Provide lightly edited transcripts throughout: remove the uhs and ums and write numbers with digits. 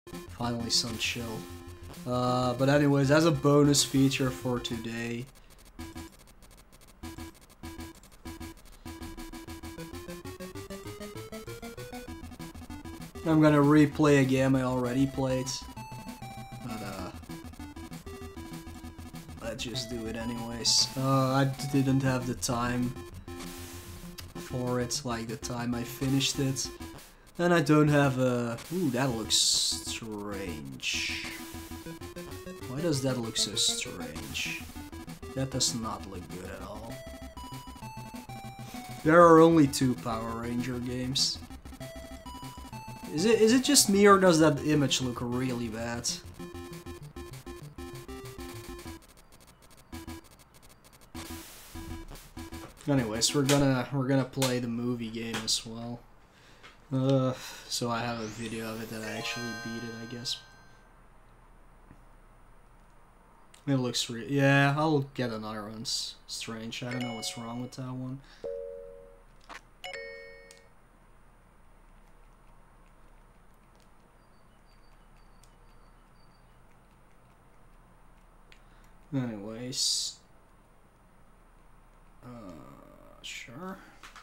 Finally some chill. But anyways, as a bonus feature for today, I'm gonna replay a game I already played. But let's just do it anyways. I didn't have the time for it, like the time I finished it. And I don't have a... Ooh, that looks strange. Why does that look so strange? That does not look good at all. There are only 2 Power Ranger games. Is it just me, or does that image look really bad? Anyways, we're gonna play the movie game as well. So I have a video of it that I actually beat it, I guess. It looks real. Yeah, I'll get another one. Strange. I don't know what's wrong with that one. Anyways. Sure.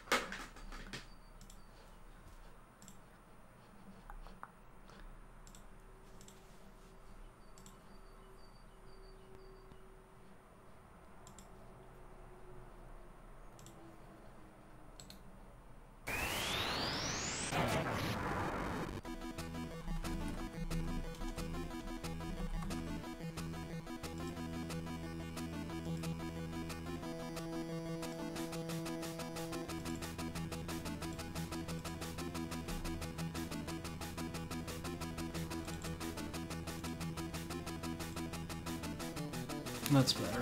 That's better.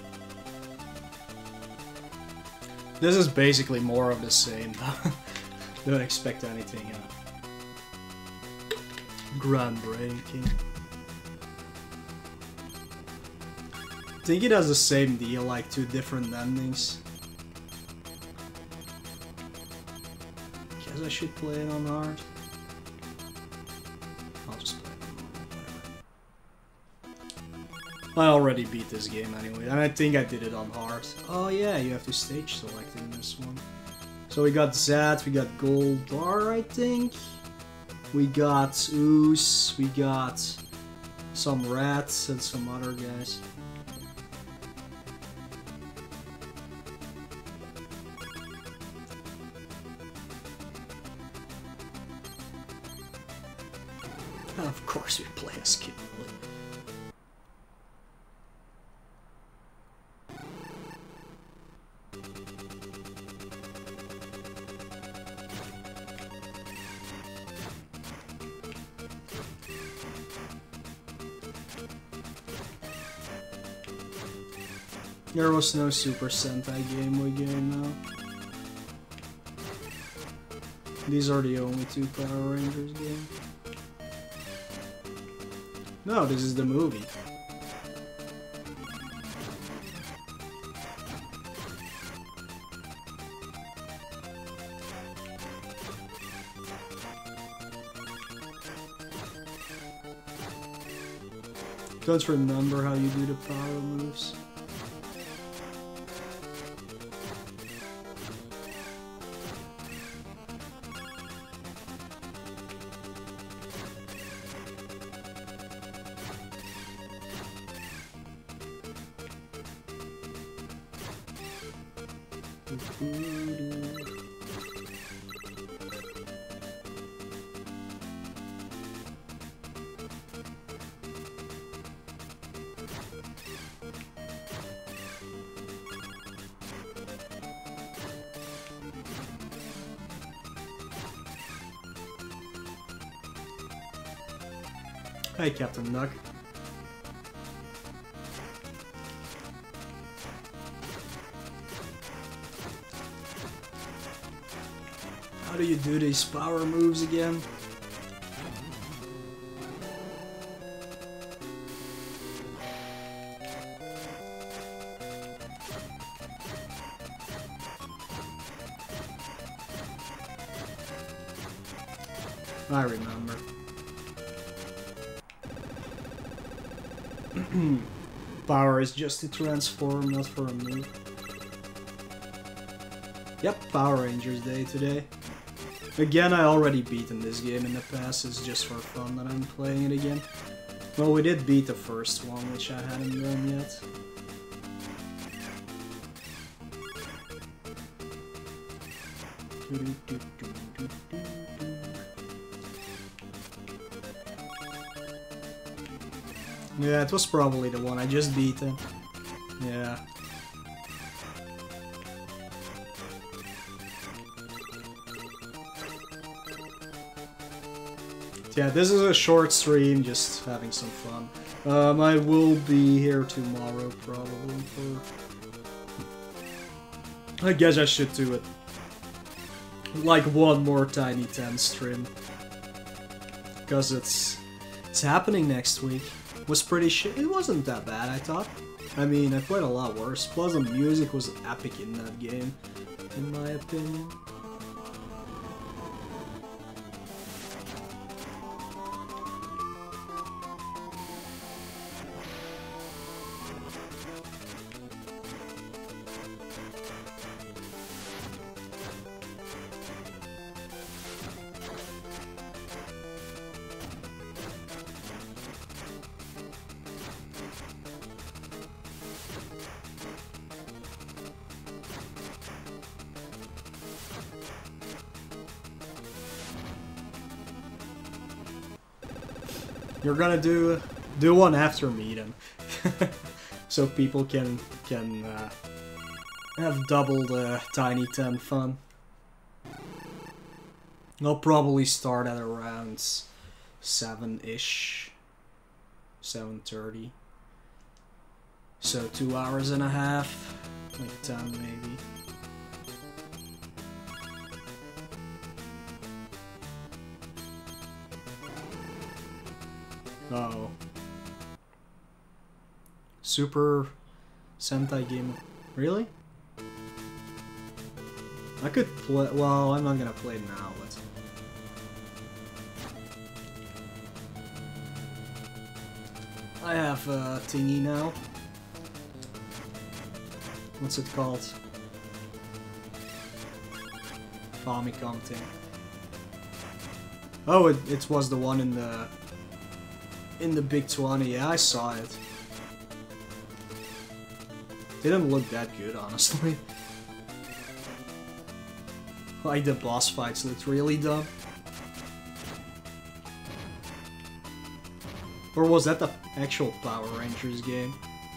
This is basically more of the same. Don't expect anything groundbreaking. I think it has the same deal, like 2 different endings. Guess I should play it on hard. I'll just play it on normal. I already beat this game anyway, and I think I did it on hard. Oh yeah, you have to stage select in this one. So we got Zed, we got Goldar, I think. We got Ooze, we got some rats and some other guys. And of course we play as Kid. There was no Super Sentai Game Boy game now. These are the only 2 Power Rangers games. No, this is the movie. Don't remember how you do the power moves. Hey, Captain Nuck. How do you do these power moves again? I remember. Power is just to transform, not for a move. Yep, Power Rangers Day today. Again, I already beaten this game in the past, it's just for fun that I'm playing it again. Well, we did beat the first one, which I hadn't done yet. Yeah, it was probably the one I just beat him. Yeah. Yeah, this is a short stream, just having some fun. I will be here tomorrow, probably, for... I guess I should do it. Like, one more Tiny 10 stream. Because it's happening next week. Was pretty shit. It wasn't that bad, I thought. I mean, I played a lot worse. Plus, the music was epic in that game, in my opinion. You're gonna do one after me then, so people can have double the Tiny 10 fun. I'll probably start at around 7-ish, 7:30. So 2 hours and a half, like 10 maybe. Oh. Super Sentai game. Really? I could play. Well, I'm not gonna play now, but. I have a thingy now. What's it called? Famicom thing. Oh, it was the one in the Big 20, yeah, I saw it. Didn't look that good, honestly. Like, the boss fights looked really dumb. Or was that the actual Power Rangers game?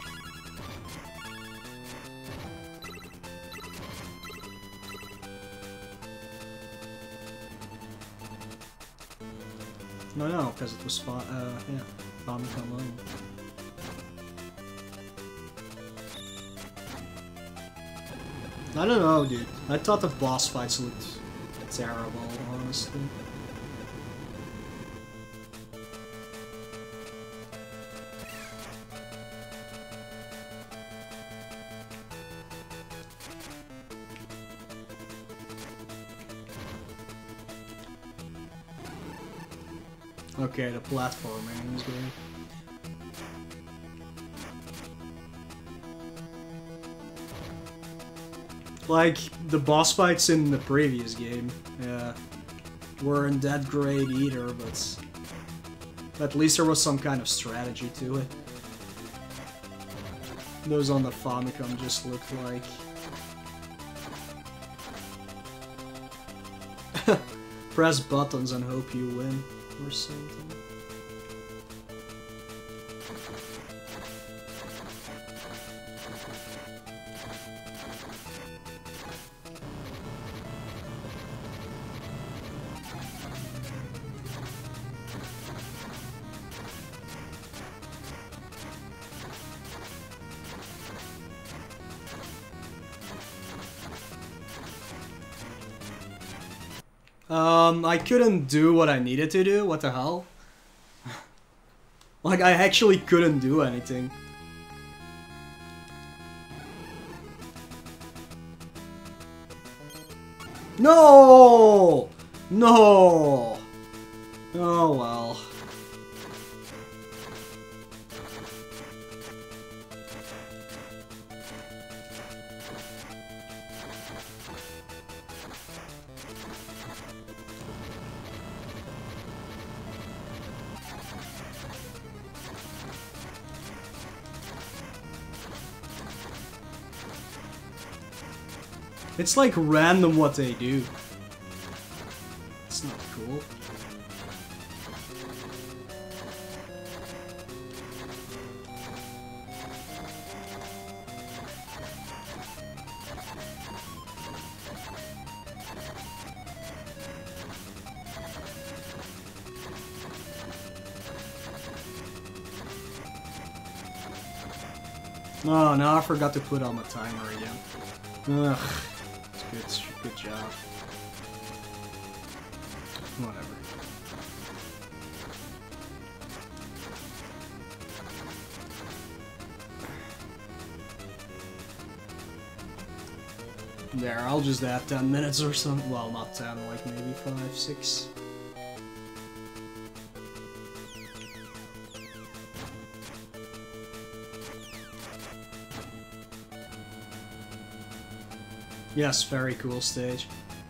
No, because it was yeah, Famicom only. I don't know, dude. I thought the boss fights looked terrible, honestly. Okay, the platforming is good. Like, the boss fights in the previous game, weren't that great either, but at least there was some kind of strategy to it. Those on the Famicom just looked like... press buttons and hope you win, or something. I couldn't do what I needed to do, what the hell? Like, I actually couldn't do anything. No! No! Oh well. It's like random what they do. It's not cool. Oh, no, I forgot to put on the timer again. Ugh. It's good. Good job. Whatever. There, I'll just add 10 minutes or something. Well, not 10, like maybe 5, 6. Yes, very cool stage.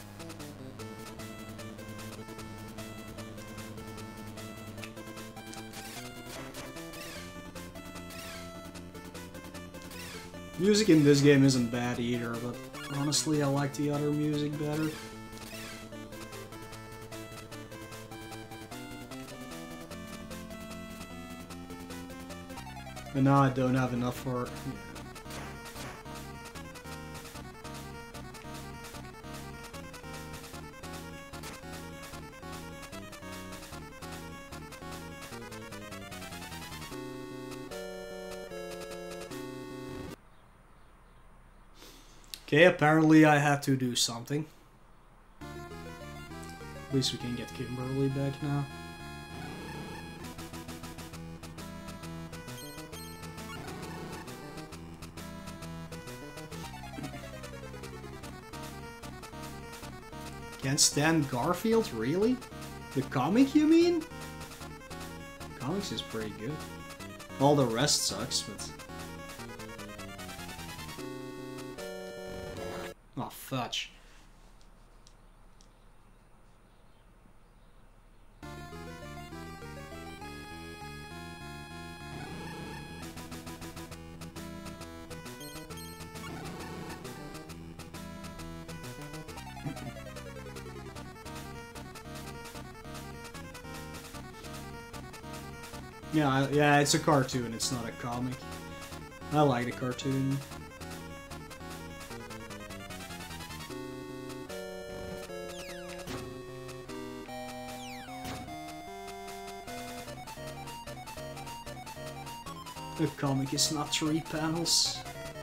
Music in this game isn't bad either, but honestly I like the other music better. But now I don't have enough for... Okay, apparently I had to do something. At least we can get Kimberly back now. Can't stand Garfield, really? The comic, you mean? Comics is pretty good. All the rest sucks, but... Oh, fudge. Yeah, it's a cartoon, it's not a comic. I like the cartoon. The comic is not 3 panels.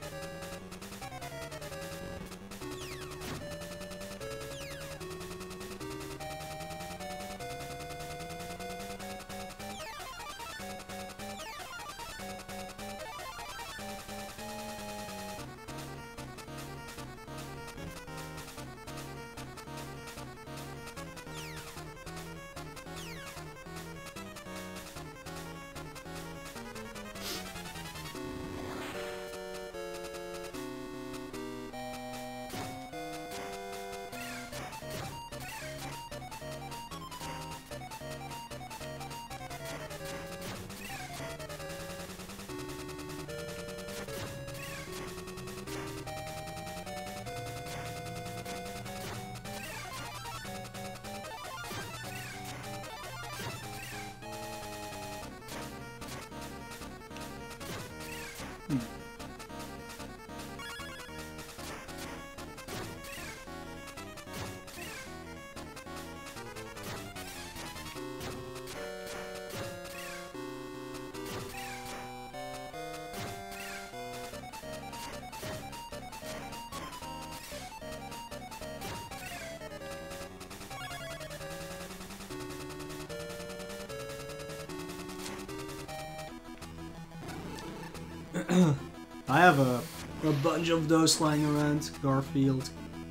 I have a bunch of those lying around. Garfield.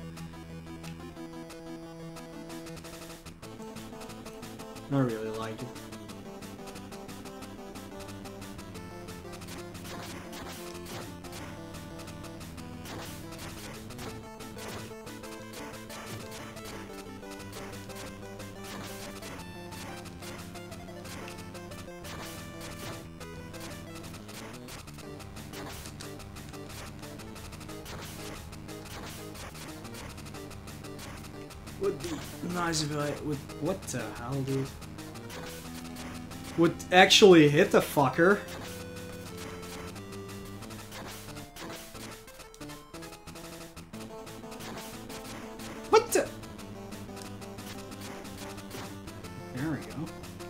I really like it. Would be nice if I would. What the hell, dude? Would actually hit the fucker. What the? There we go.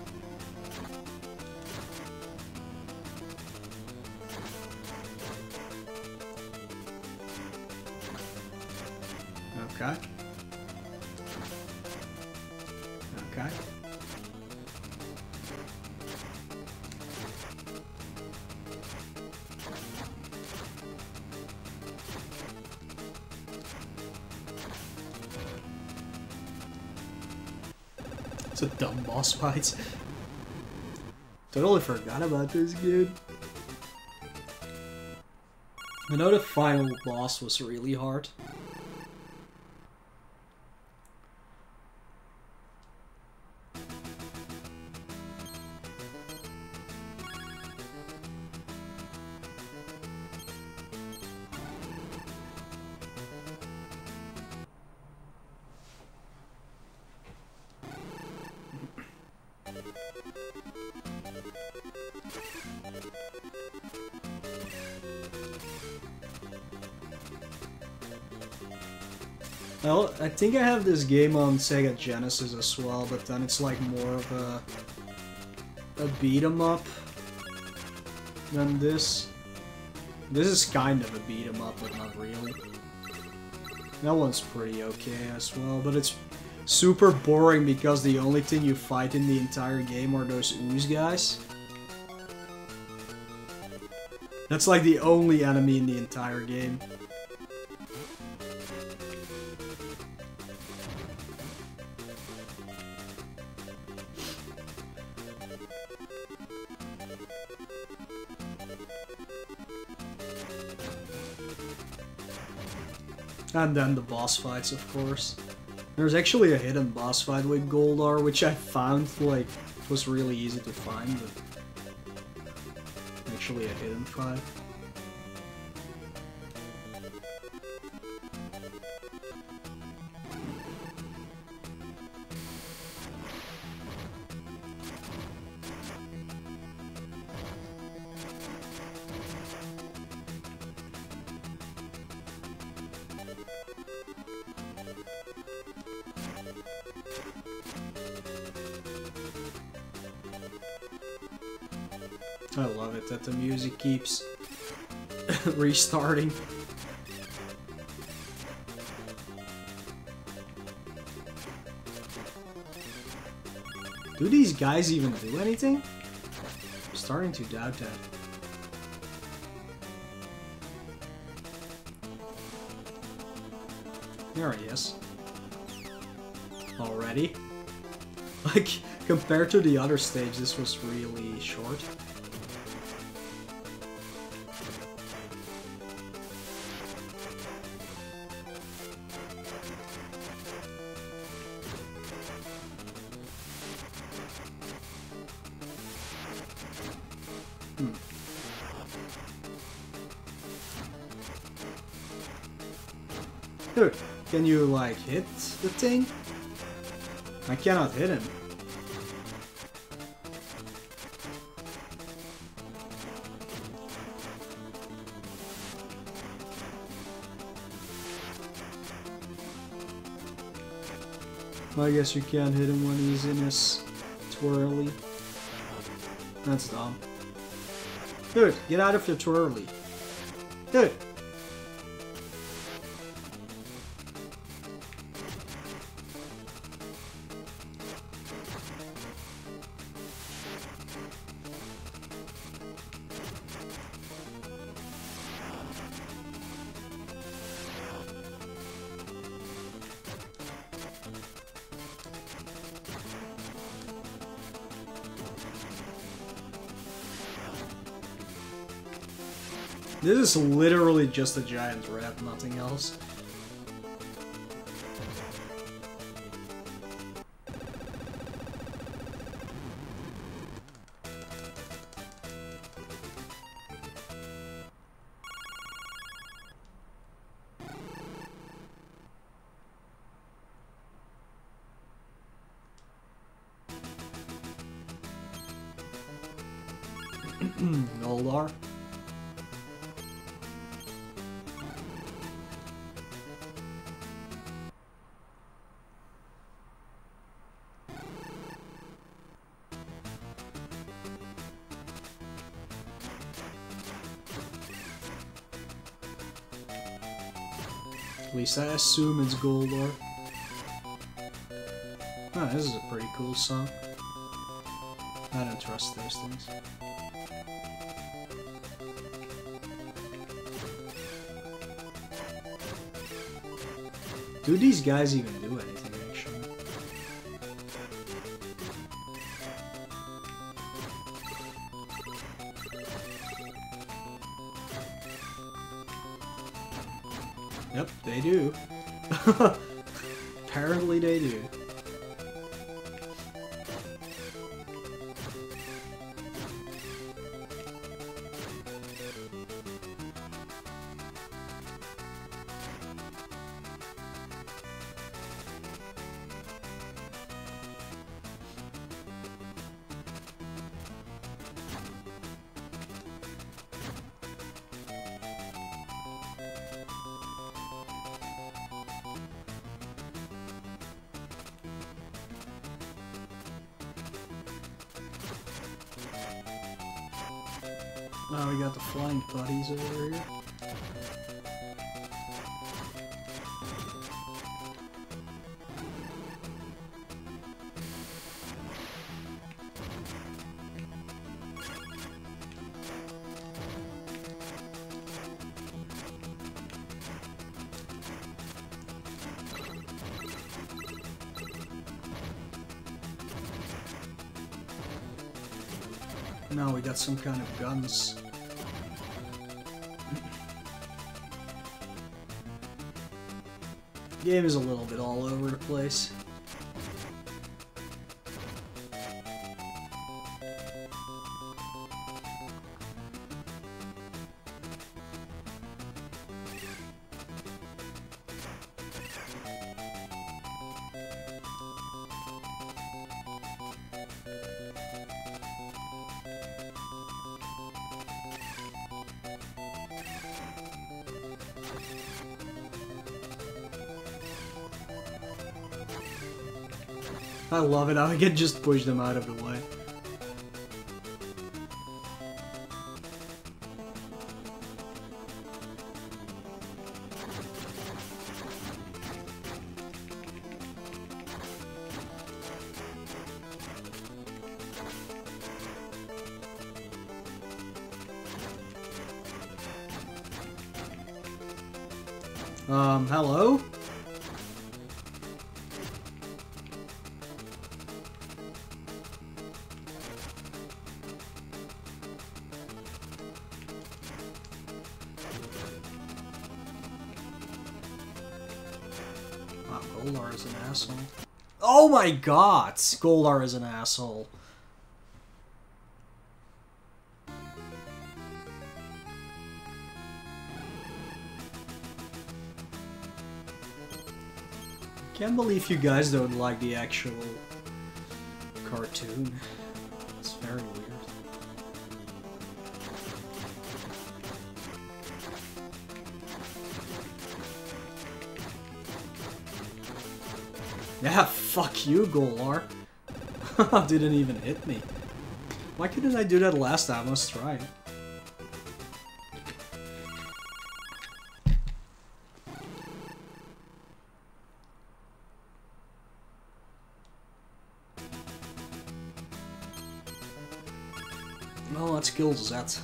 Okay. Okay. It's a dumb boss fight. Totally forgot about this game. I know the final boss was really hard. Well, I think I have this game on Sega Genesis as well, but then it's like more of a beat 'em up than this. This is kind of a beat 'em up, but not really. That one's pretty okay as well, but it's super boring because the only thing you fight in the entire game are those ooze guys. That's like the only enemy in the entire game. And then the boss fights, of course. There's actually a hidden boss fight with Goldar, which I found, like, was really easy to find, but actually a hidden fight. I love it that the music keeps restarting. Do these guys even do anything? I'm starting to doubt that. There he is. Already? Like, compared to the other stage, this was really short. Dude, can you, like, hit the thing? I cannot hit him. I guess you can't hit him when he's in his twirly. That's dumb. Dude, get out of your twirly. Dude! This is literally just a giant rat, nothing else. Goldar. At least I assume it's Goldar. Oh, this is a pretty cool song. I don't trust those things. Do these guys even do anything, actually? Yep, they do. Apparently they do. Now we got the flying putties over here. Now we got some kind of guns. Game is a little bit all over the place. I love it how I can just push them out of the way. Hello? Wow, Goldar is an asshole. Oh my god! Goldar is an asshole. Can't believe you guys don't like the actual cartoon. It's very weird. Yeah, fuck you, Goldar. Didn't even hit me. Why couldn't I do that last time? Let's try it. Well, let's kill Zet.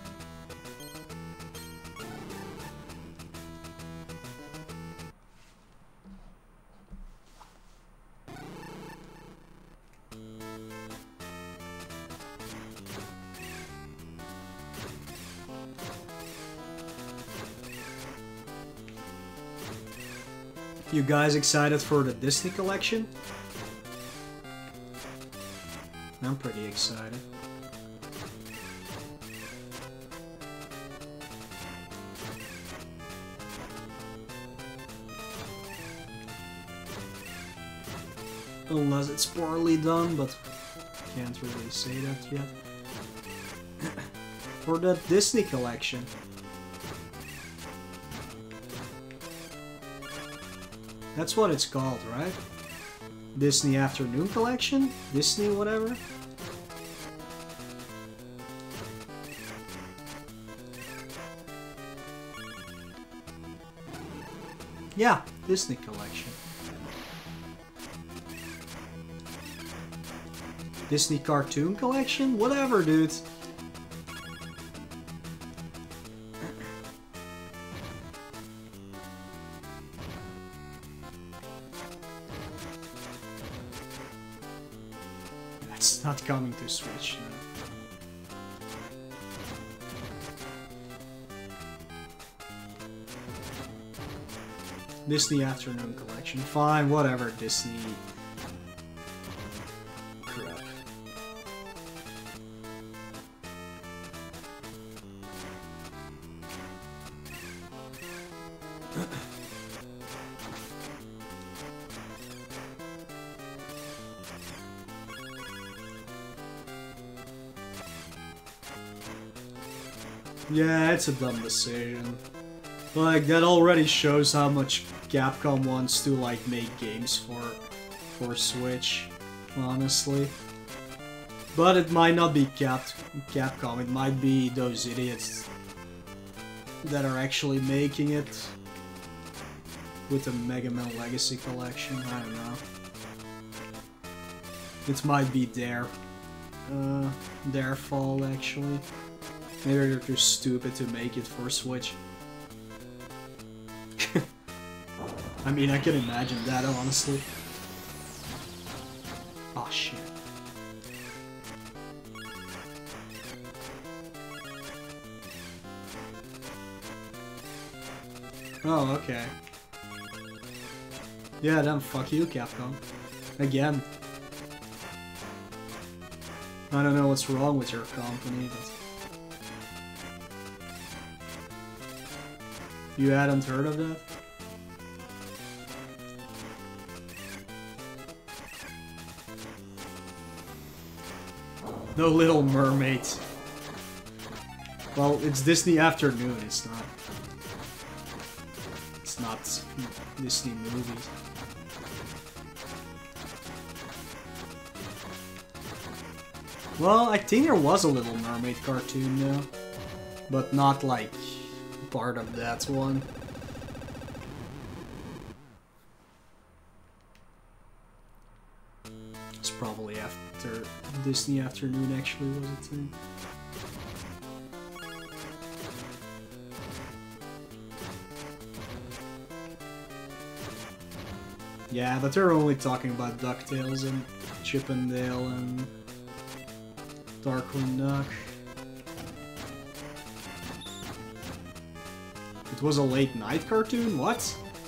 You guys excited for the Disney collection? I'm pretty excited. Unless it's poorly done, but can't really say that yet. For the Disney collection. That's what it's called, right? Disney Afternoon Collection? Disney whatever? Yeah, Disney Collection. Disney Cartoon Collection? Whatever, dude. That's not coming to Switch, no. Disney Afternoon Collection. Fine, whatever, Disney. Crap. Yeah, it's a dumb decision. Like, that already shows how much Capcom wants to, like, make games for Switch, honestly. But it might not be Capcom, it might be those idiots that are actually making it with the Mega Man Legacy Collection, I don't know. It might be their fault, actually. Maybe they're too stupid to make it for Switch. I mean, I can imagine that, honestly. Oh shit. Oh, okay. Yeah, then fuck you, Capcom. Again. I don't know what's wrong with your company, but... You hadn't heard of that? No Little Mermaid. Well, it's Disney Afternoon, it's not Disney movies. Well, I think there was a Little Mermaid cartoon though, but not like part of that one. It's probably after Disney Afternoon actually was a thing. Yeah, but they're only talking about DuckTales and Chip and Dale and Darkwing Duck. It was a late night cartoon? What?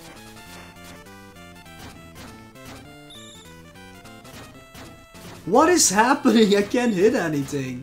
What is happening? I can't hit anything.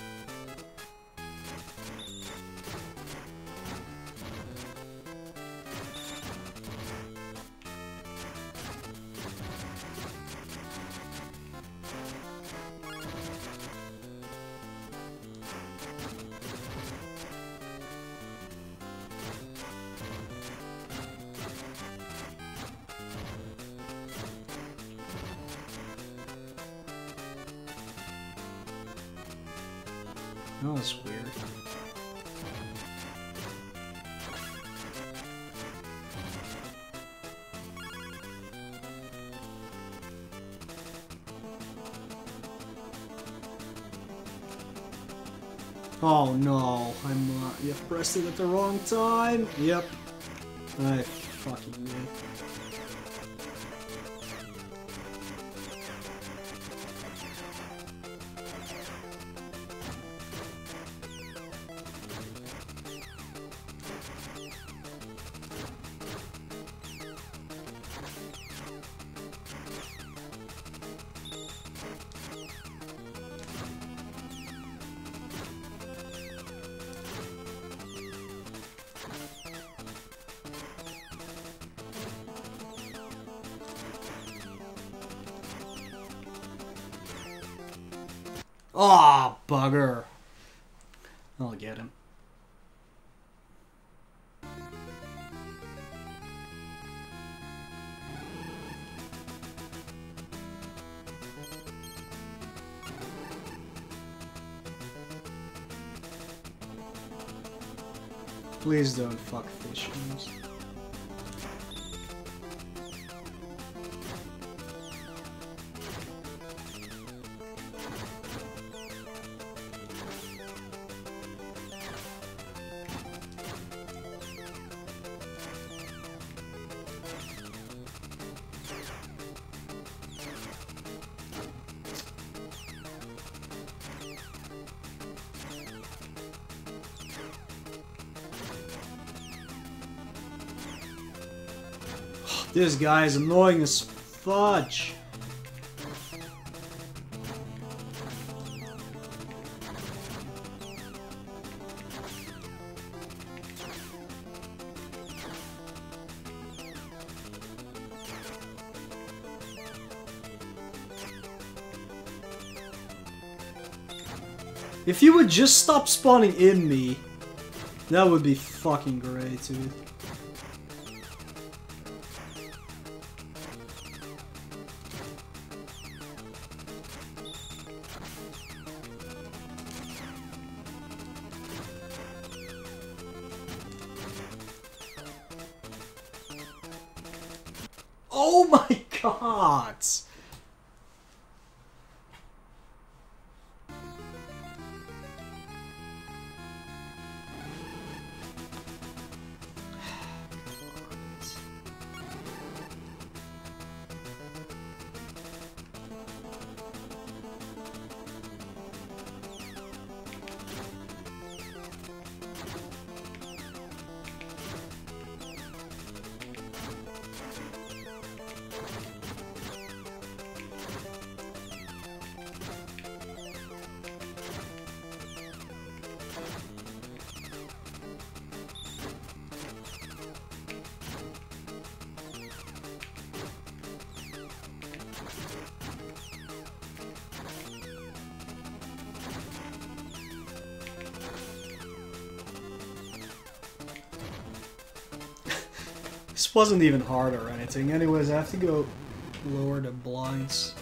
Oh, that's weird. Oh no, you pressed it at the wrong time. Yep. I fucking did. Oh, bugger. I'll get him. Please don't fuck fish games. This guy is annoying as fudge. If you would just stop spawning in me, that would be fucking great, dude. Oh my god! This wasn't even hard or anything. Anyways, I have to go lower the blinds.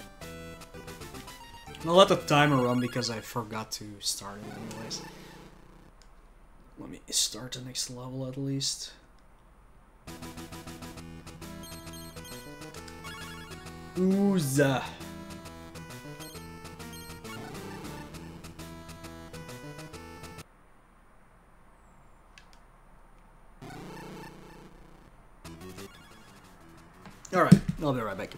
I'll let the timer run because I forgot to start it anyways. Let me start the next level at least. Ooza. Alright, I'll be right back.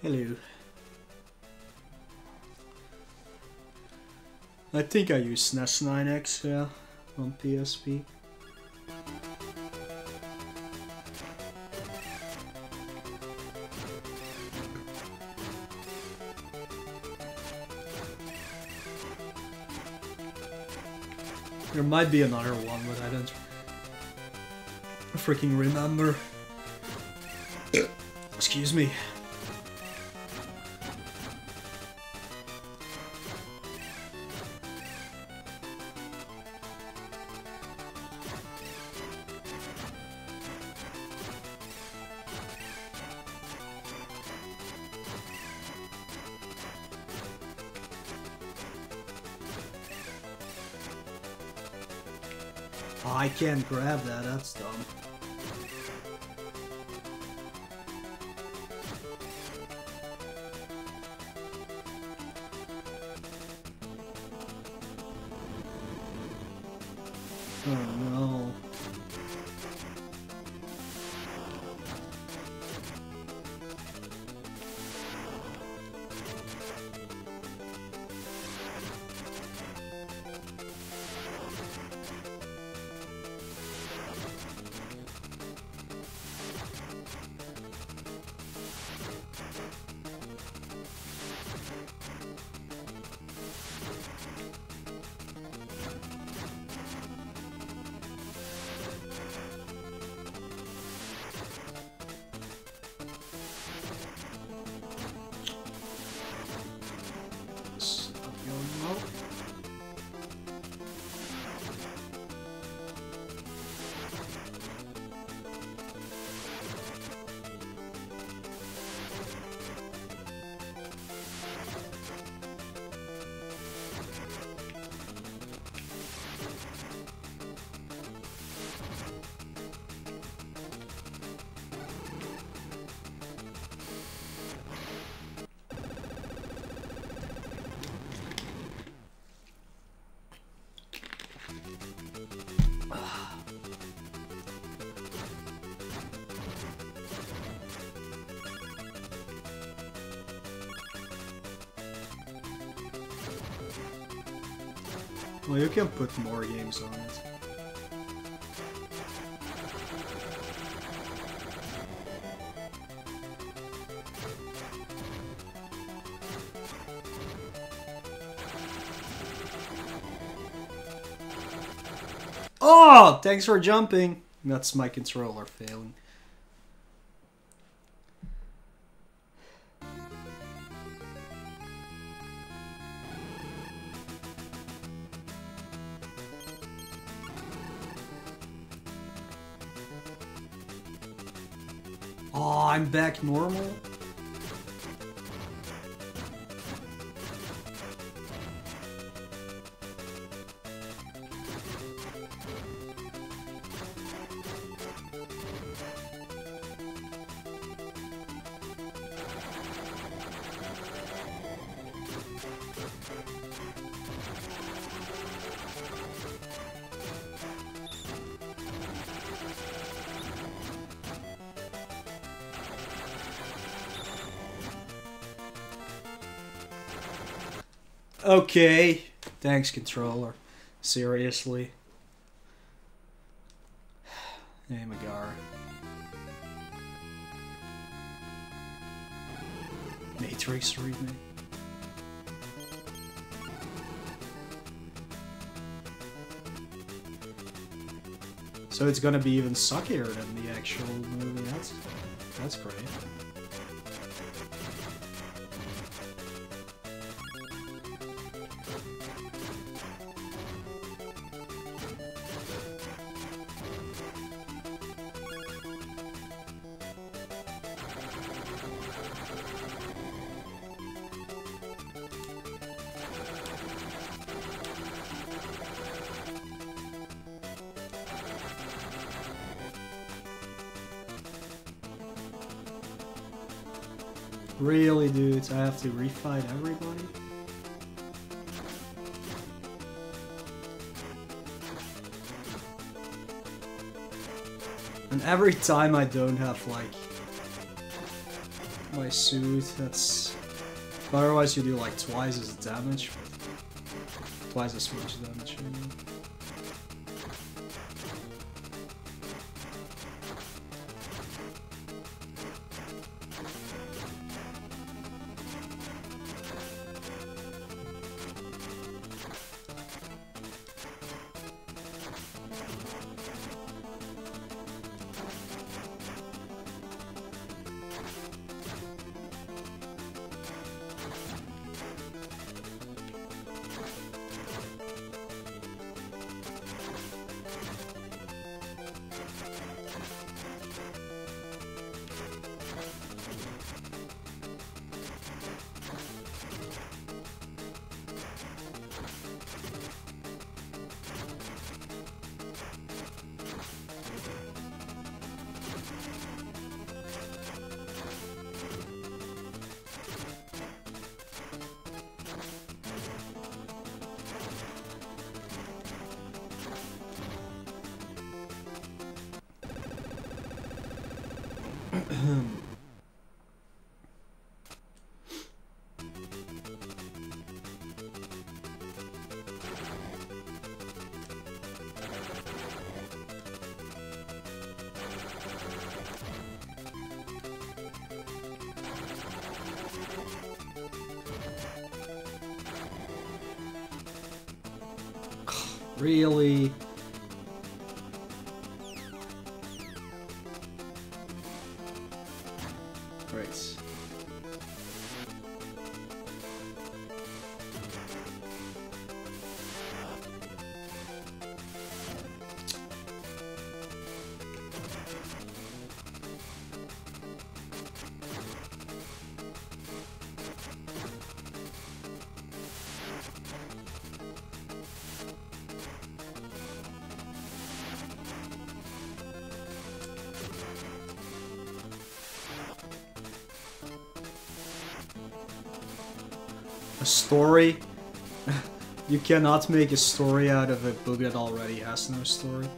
Hello. I think I use SNES 9X, yeah, on PSP. There might be another one, but I don't freaking remember. Excuse me. Oh, I can't grab that, that's dumb. Oh no. Well, you can put more games on it. Oh, thanks for jumping. That's my controller failing. Oh, I'm back normal? Okay. Thanks, controller. Seriously. Hey, Magara. Matrix remake. So it's gonna be even suckier than the actual movie. That's great. Really, dudes? I have to refight everybody? And every time I don't have, like, my suit. That's... Otherwise you do like twice as damage. Twice as much damage. Really? Right. A story? You cannot make a story out of a book that already has no story.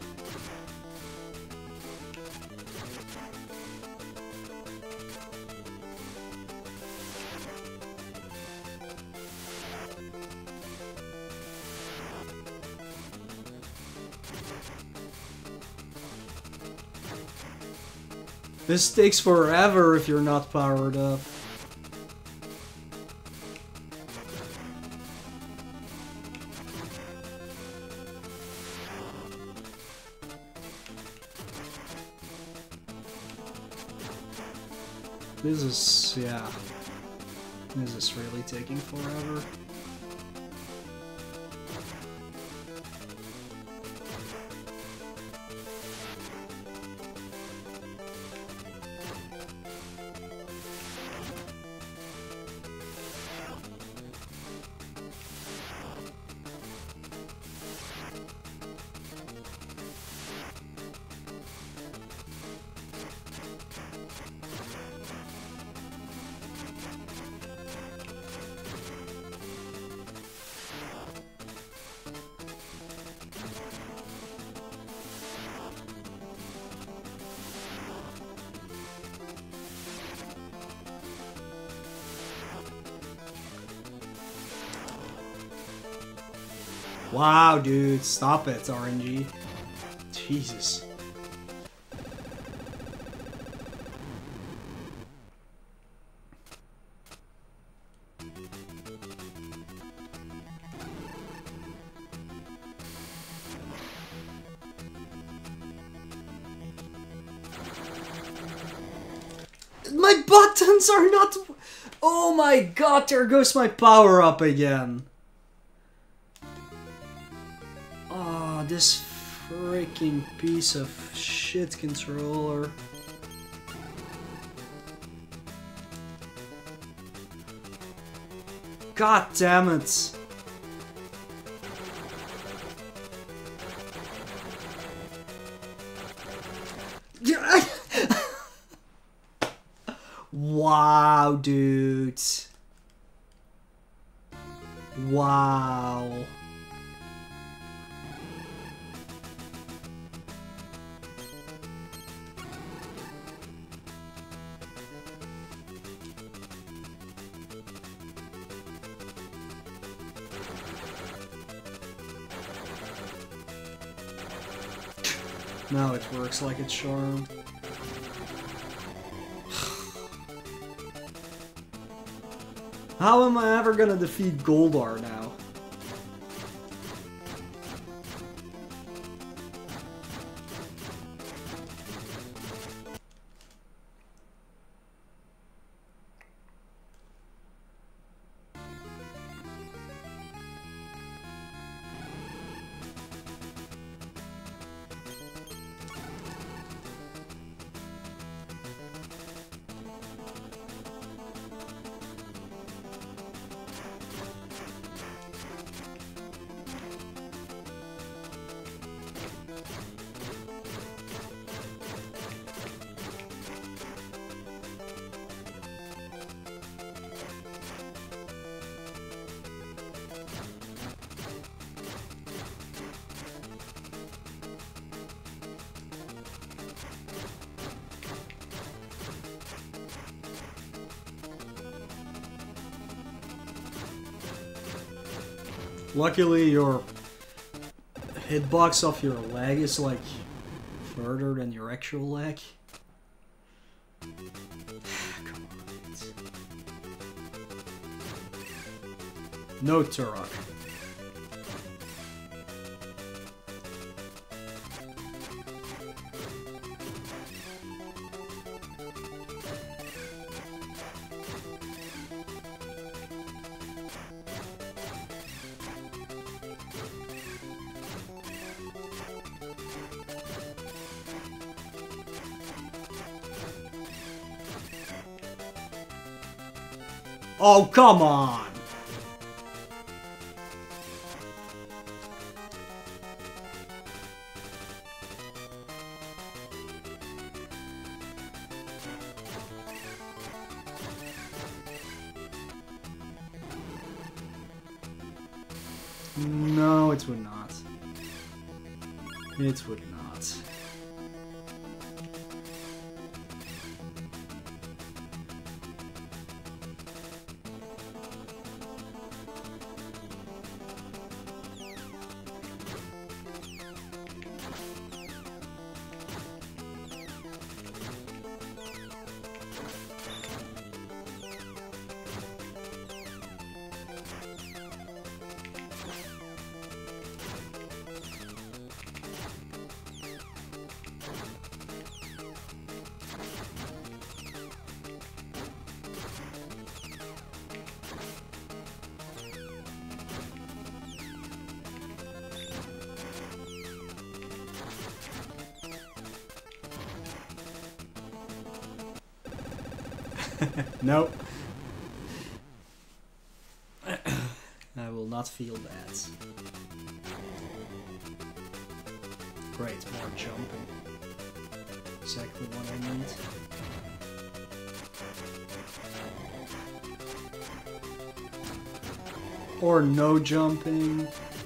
This takes forever if you're not powered up. This is, yeah. This is really taking forever. Wow, dude, stop it, RNG. Jesus. My buttons are not... Oh my god, there goes my power up again. Oh, this freaking piece of shit controller. God damn it. Wow, dude. Wow. Now it works like it's charmed. How am I ever gonna defeat Goldar now? Luckily, your hitbox of your leg is like further than your actual leg. Come on. No Turok. Oh, come on! No, it would not. It would not. Nope. I will not feel that. Great, more jumping. Exactly what I need. Or no jumping.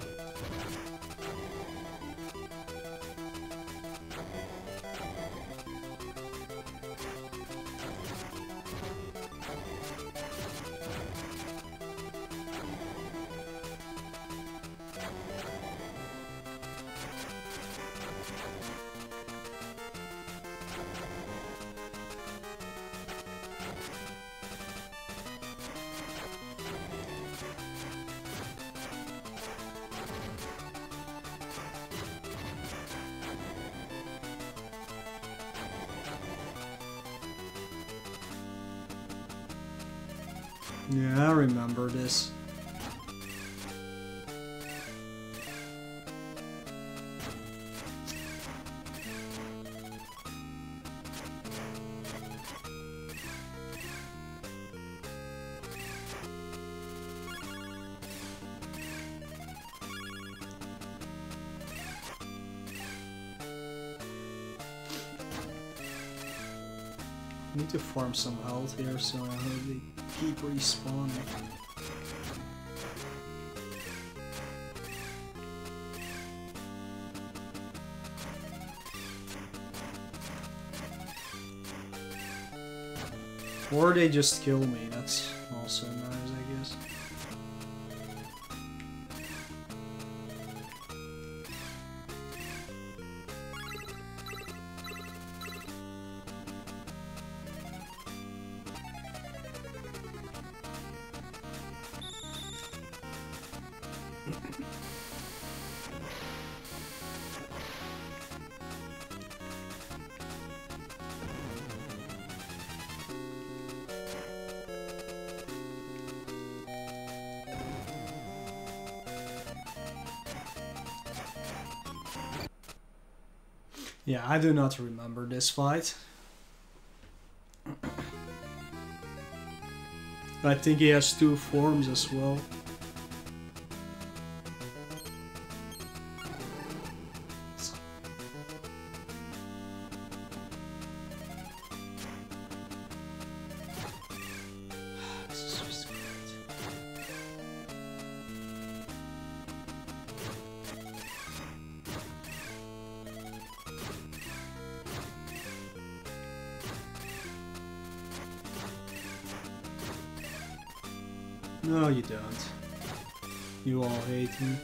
Yeah, I remember this. I need to farm some health here so I hope they keep respawning. Or they just kill me, that's also nice, I guess. Yeah, I do not remember this fight. I think he has 2 forms as well. No, you don't. You all hate me.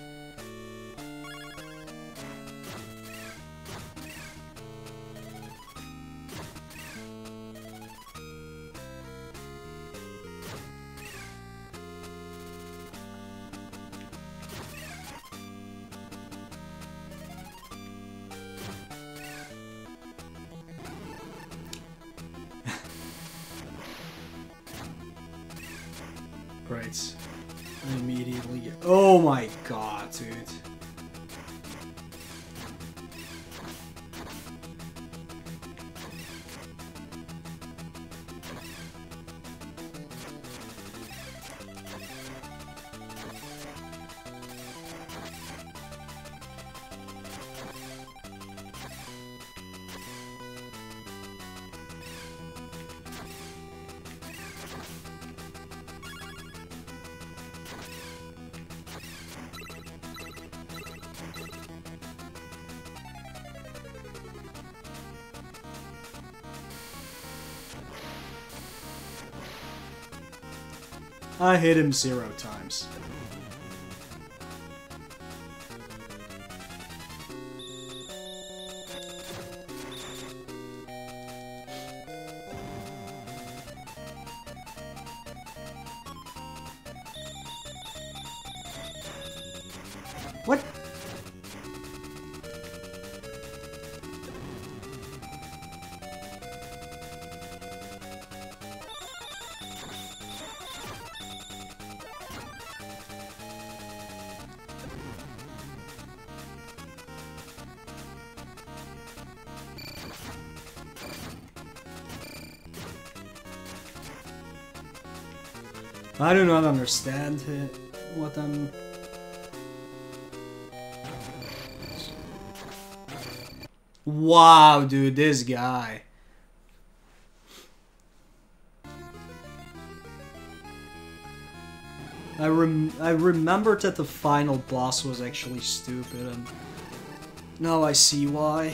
Great. I immediately get... Oh my god, dude. I hit him 0 times. What? I do not understand what I'm... Wow, dude, this guy. I remembered that the final boss was actually stupid, and now I see why.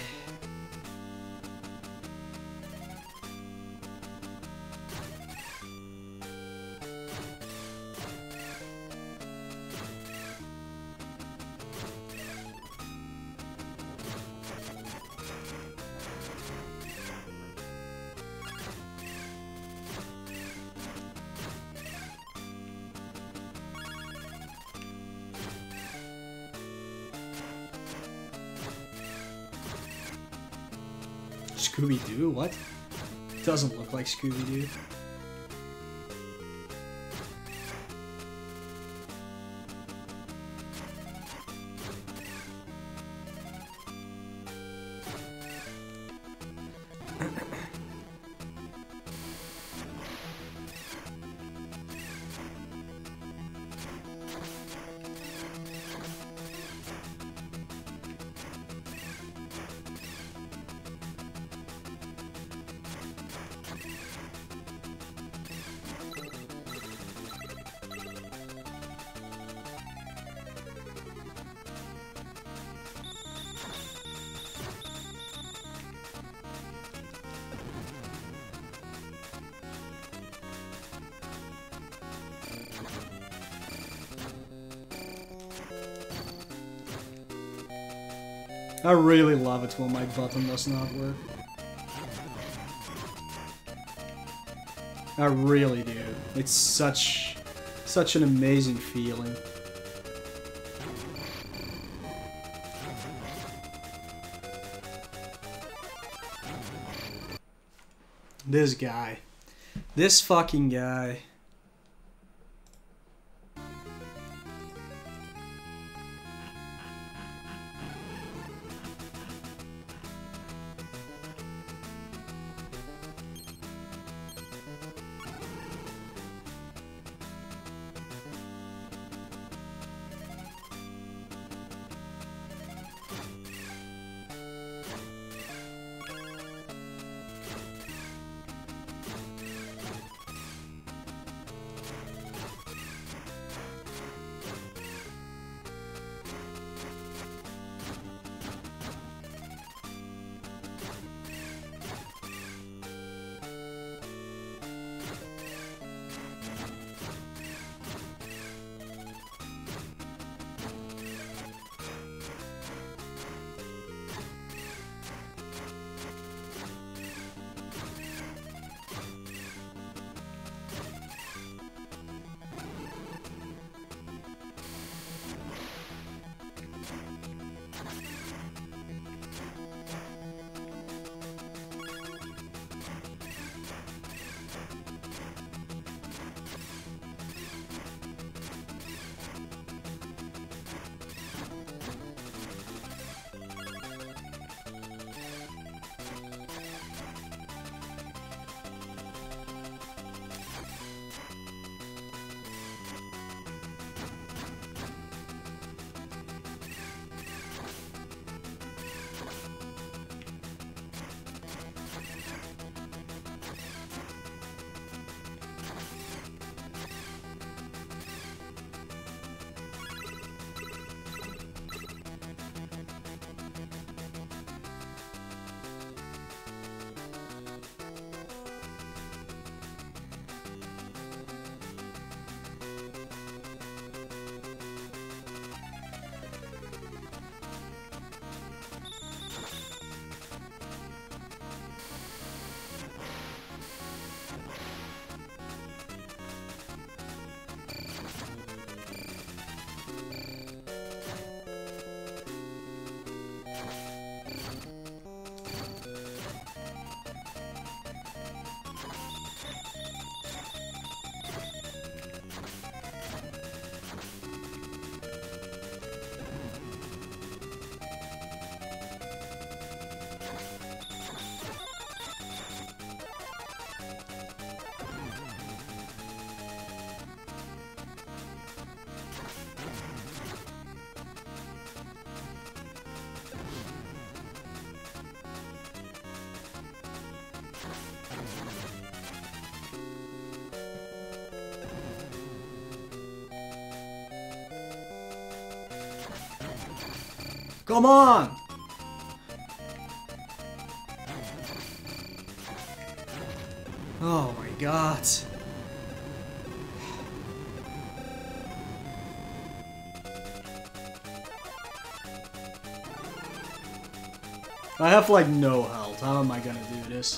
Scooby-Doo? What? Doesn't look like Scooby-Doo. I really love it when my button does not work. I really do. It's such an amazing feeling. This guy. This fucking guy. Come on! Oh my god. I have like no health. How am I gonna do this?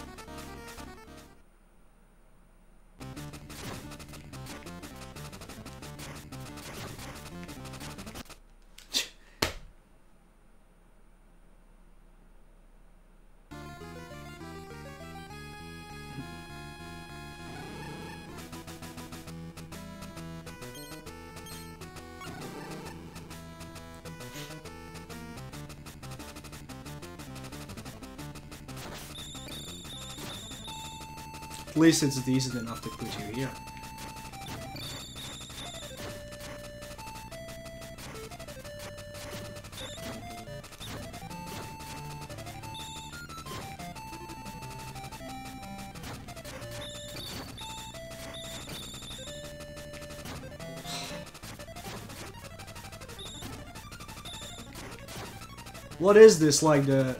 At least it's decent enough to put you here. What is this, like the...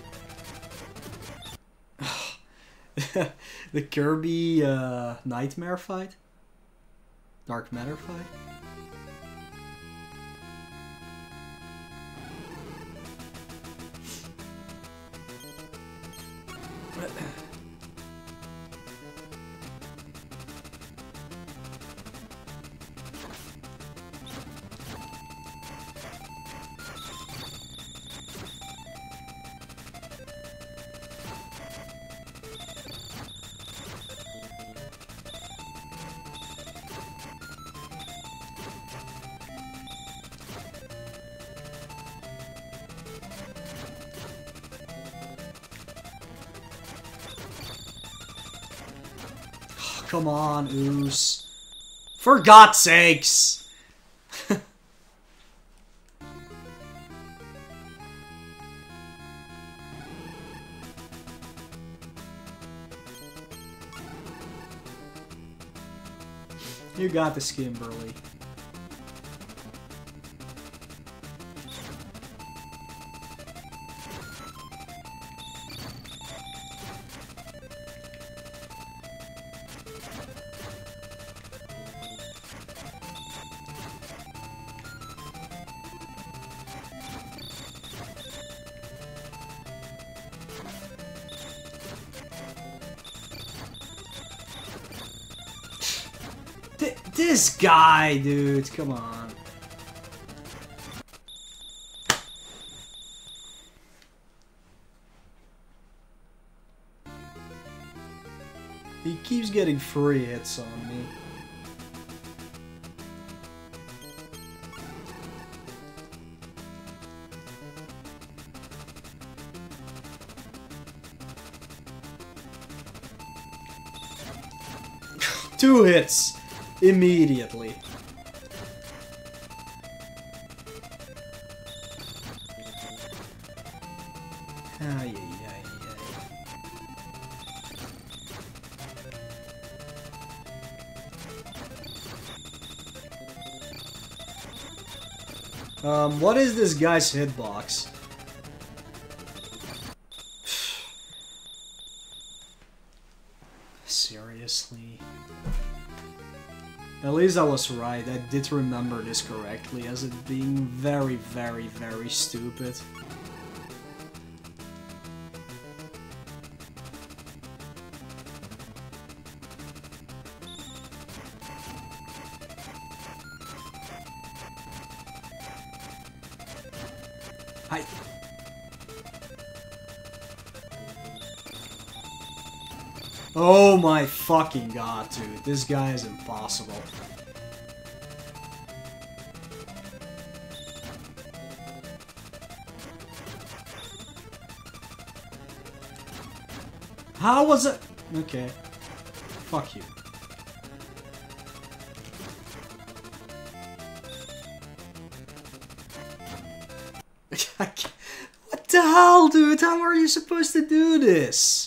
the Kirby Nightmare fight? Dark Matter fight? Come on, Oos. For God's sakes! You got this, Kimberly. This guy, dude, come on. He keeps getting free hits on me. Two hits. Immediately. Ay, ay, ay, ay. What is this guy's hitbox? Seriously? At least I was right. I did remember this correctly as it being very, very, very stupid. Hi. Oh my fucking god, dude. This guy is impossible. How was it? Okay. Fuck you. What the hell, dude? How are you supposed to do this?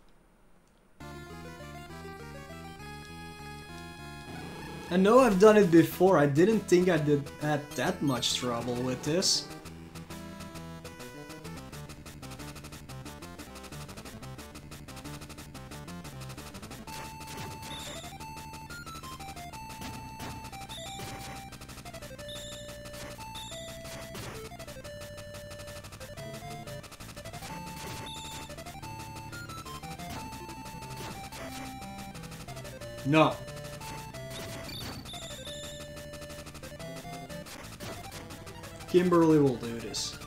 I know I've done it before. I didn't think I had that much trouble with this. No. Kimberly will do this.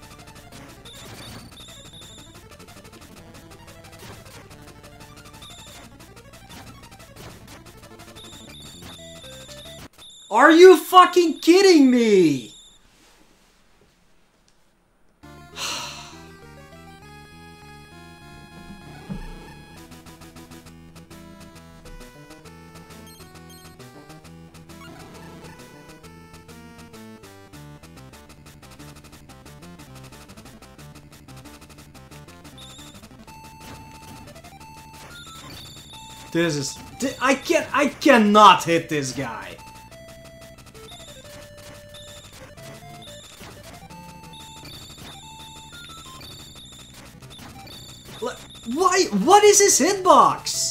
Are you fucking kidding me? This is... I cannot hit this guy. Why? What is his hitbox?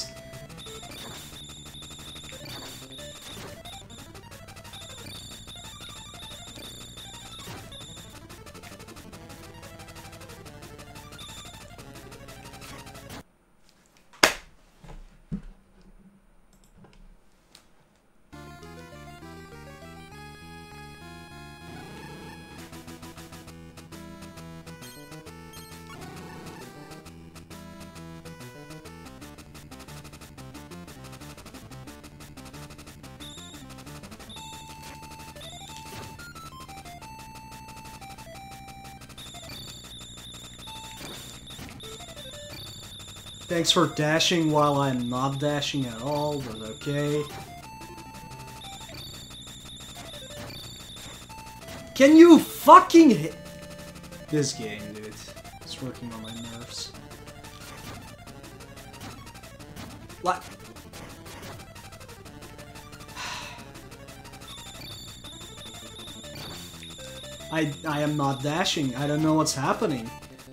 Thanks for dashing while I'm not dashing at all, but okay. Can you fucking hit this game, dude? It's working on my nerves. What? I am not dashing. I don't know what's happening.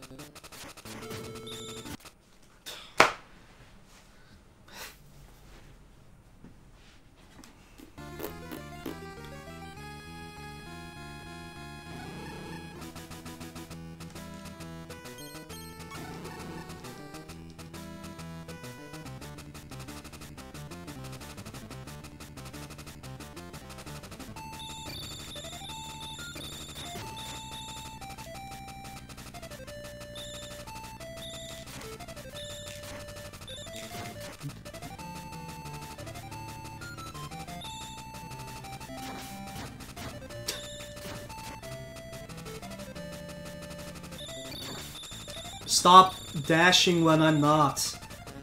Stop dashing when I'm not.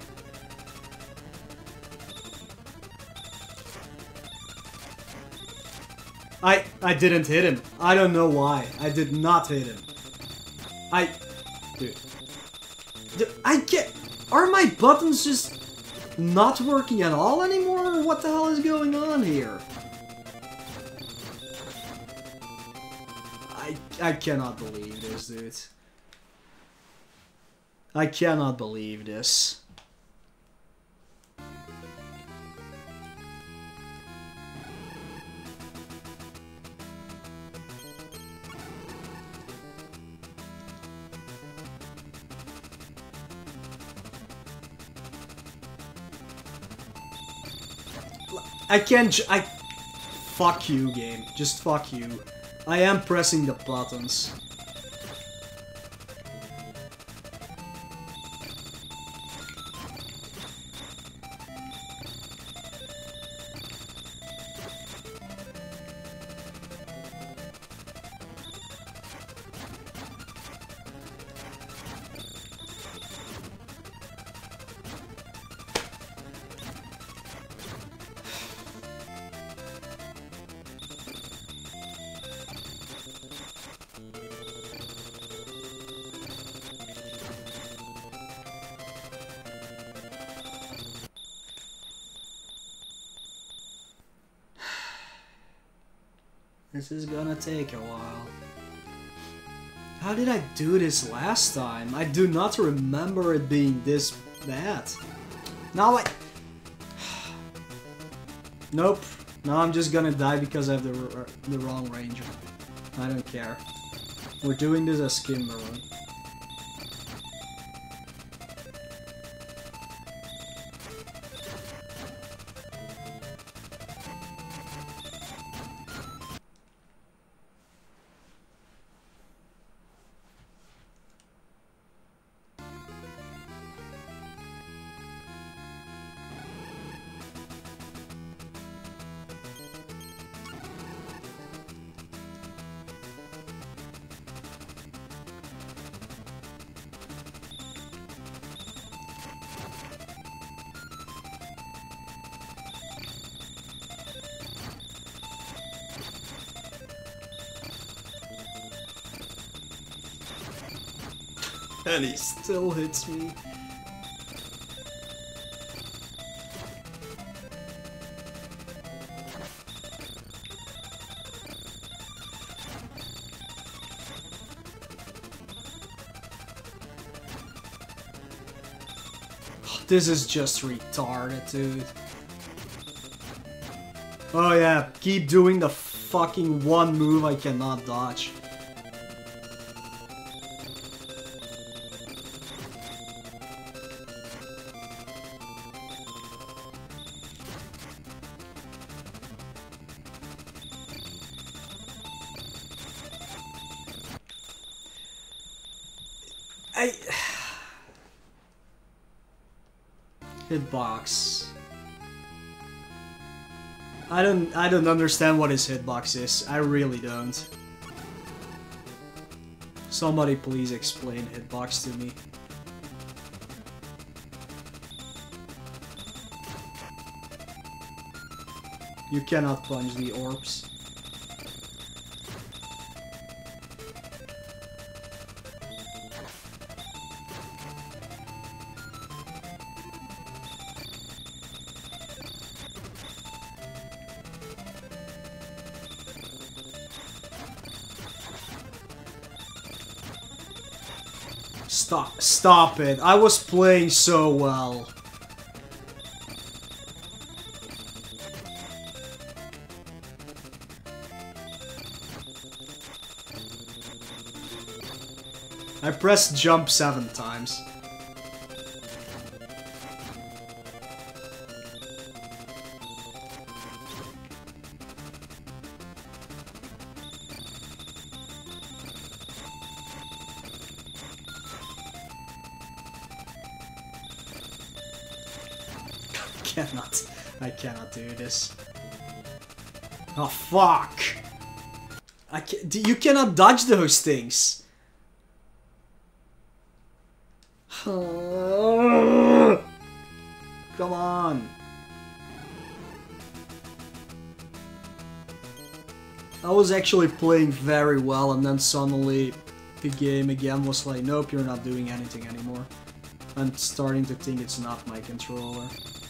I didn't hit him. I don't know why. I did not hit him. Dude, I get... Are my buttons just not working at all anymore? What the hell is going on here? I cannot believe this, dude. I cannot believe this. I can't fuck you, game. Just fuck you. I am pressing the buttons. This is gonna take a while. How did I do this last time? I do not remember it being this bad. Now I... Nope. Now I'm just gonna die because I have the wrong ranger. I don't care. We're doing this as Kimberly. And he still hits me. This is just retarded, dude. Oh yeah, keep doing the fucking one move I cannot dodge. Hitbox. I don't understand what his hitbox is. I really don't. Somebody please explain hitbox to me. You cannot punch the orbs. Stop it. I was playing so well. I pressed jump 7 times. I cannot do this. Oh fuck! You cannot dodge those things. Come on. I was actually playing very well, and then suddenly the game again was like, nope, you're not doing anything anymore. I'm starting to think it's not my controller.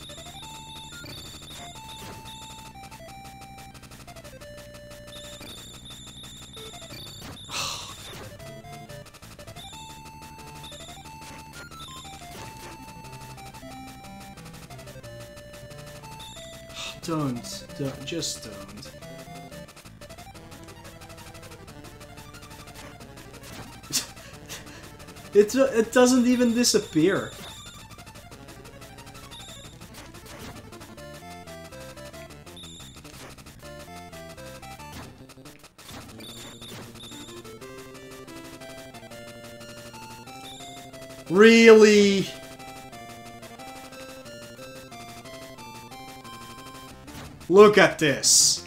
Just don't. It doesn't even disappear. Really? Look at this.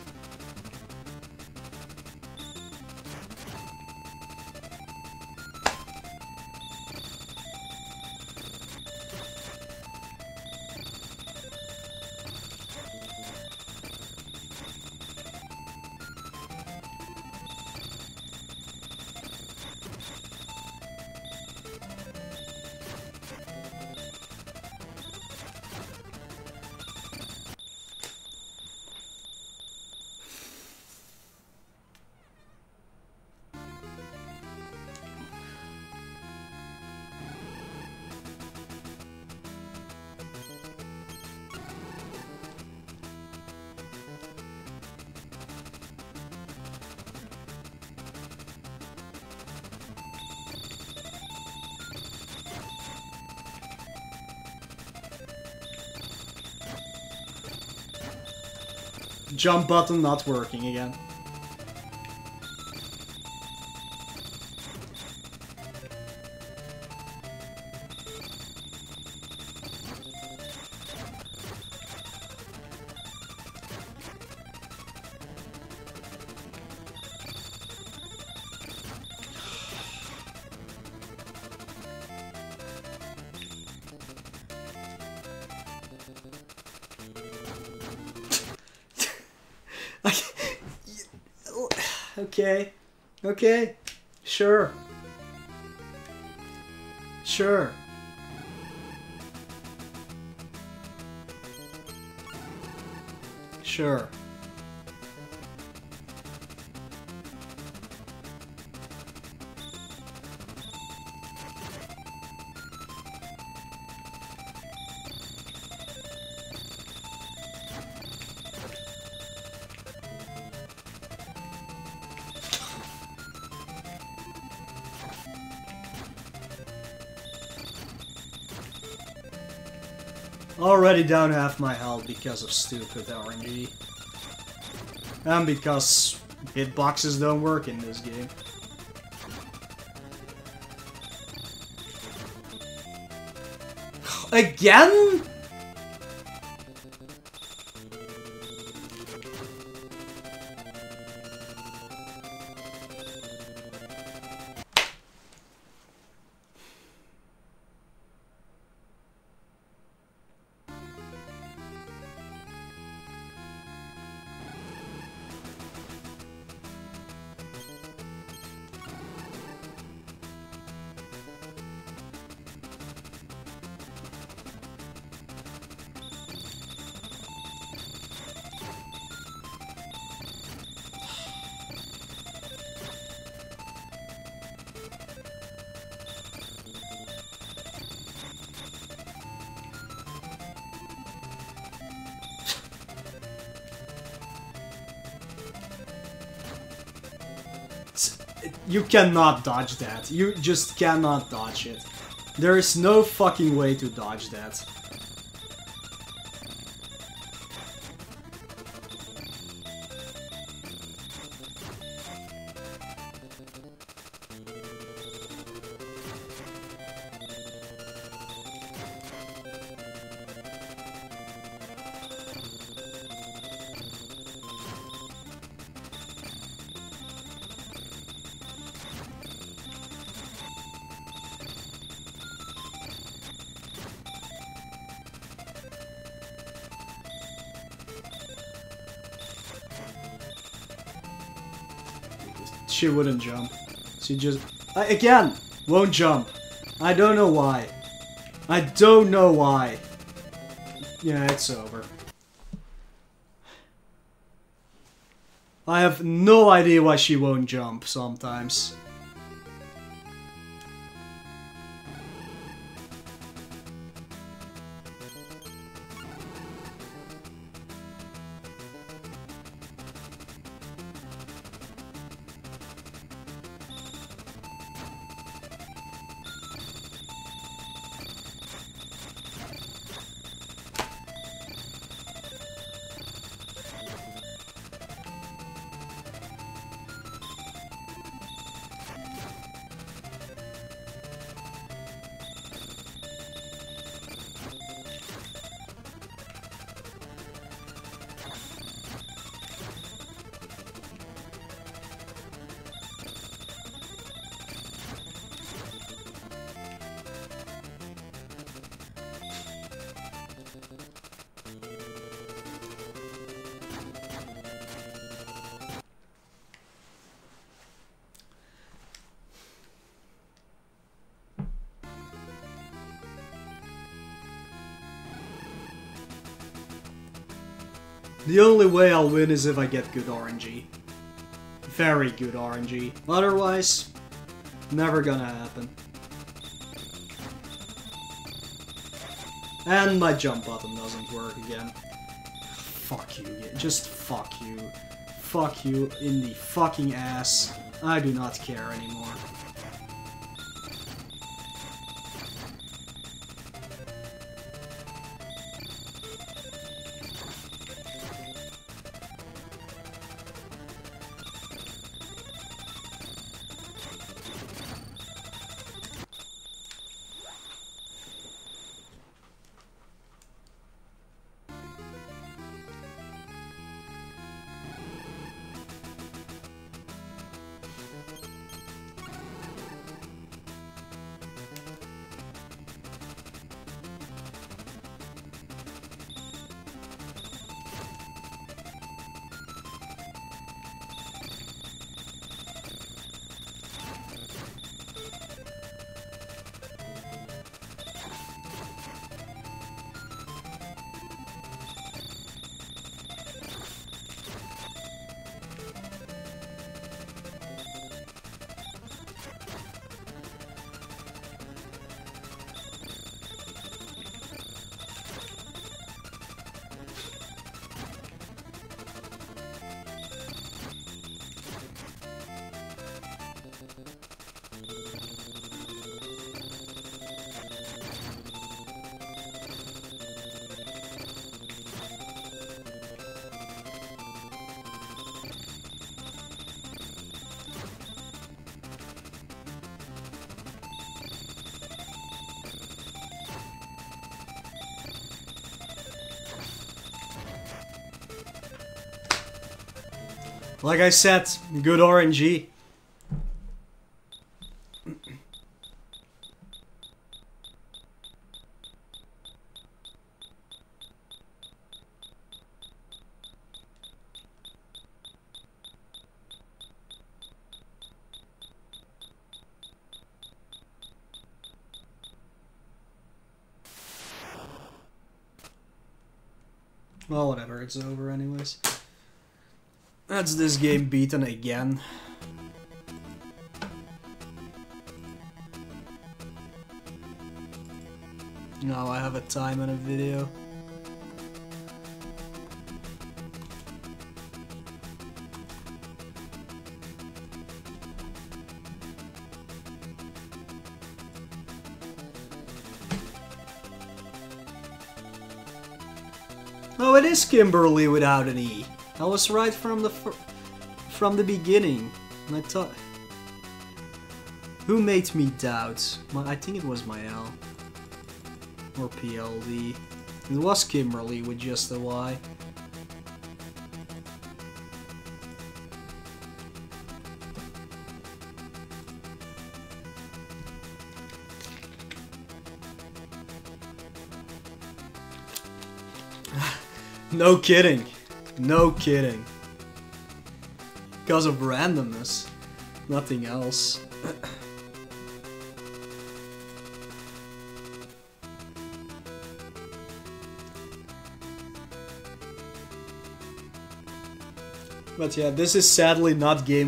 Jump button not working again. Okay. Okay. Sure. Sure. Sure. Already down half my health because of stupid RNG. And because hitboxes don't work in this game. Again? You cannot dodge that. You just cannot dodge it. There is no fucking way to dodge that. She wouldn't jump. She just... again! Won't jump. I don't know why. I don't know why. Yeah, it's over. I have no idea why she won't jump sometimes. The only way I'll win is if I get good RNG. Very good RNG. Otherwise, never gonna happen. And my jump button doesn't work again. Fuck you, just fuck you. Fuck you in the fucking ass. I do not care anymore. Like I said, good RNG. Well, whatever, it's over anyways. That's this game beaten again. Now I have a time and a video. Oh, it is Kimberly without an E. I was right from the beginning. I thought. Who made me doubt? I think it was my L. Or PLD. It was Kimberly with just a Y. No kidding. No kidding. Because of randomness. Nothing else. But yeah, this is sadly not game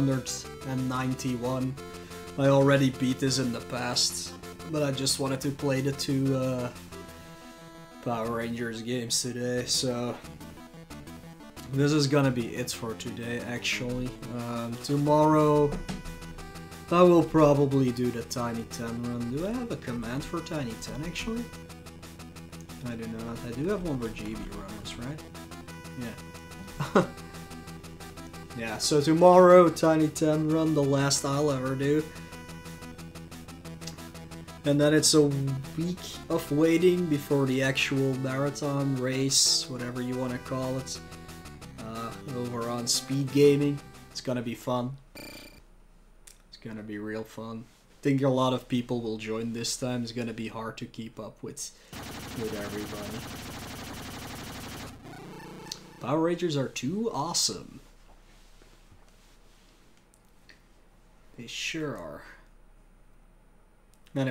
191. I already beat this in the past. But I just wanted to play the two Power Rangers games today, so this is gonna be it for today, actually. Tomorrow I will probably do the Tiny 10 run. Do I have a command for Tiny 10, actually? I do not. I do have one for GB runners, right? Yeah. Yeah, so tomorrow, Tiny 10 run, the last I'll ever do. And then it's a week of waiting before the actual marathon race, whatever you want to call it, over on Speed Gaming. It's gonna be fun. It's gonna be real fun. I think a lot of people will join this time. It's gonna be hard to keep up with everybody. Power Rangers are too awesome. They sure are.